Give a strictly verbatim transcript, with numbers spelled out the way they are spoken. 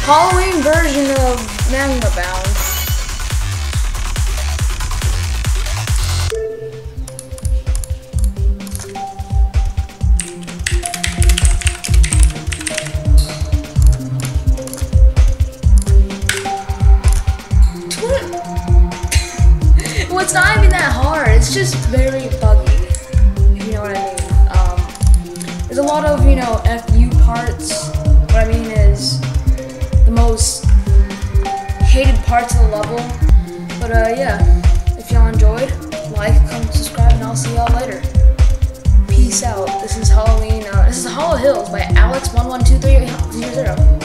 Halloween version of Magma Bound. Well, it's not even that hard. It's just very buggy, if you know what I mean. Um, there's a lot of, you know, F U parts. What I mean is the most hated parts of the level. But uh, yeah, if y'all enjoyed, like, comment, subscribe, and I'll see y'all later. Peace out. This is Halloween. Uh, this is Hallow Hills by Alex one one two three zero zero.